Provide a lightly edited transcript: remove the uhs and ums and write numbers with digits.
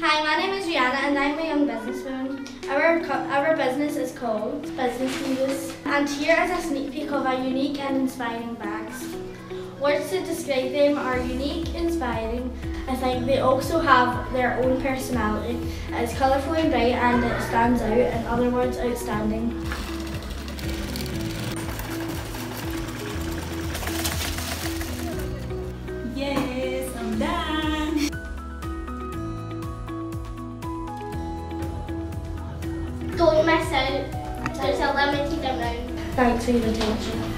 Hi, my name is Rihanna and I'm a young businesswoman. Our business is called Business Divas, and here is a sneak peek of our unique and inspiring bags. Words to describe them are unique, inspiring. I think they also have their own personality. It's colourful and bright and it stands out, in other words, outstanding. Yes, I'm done. Don't miss out. There's a limited amount. Thanks for your attention.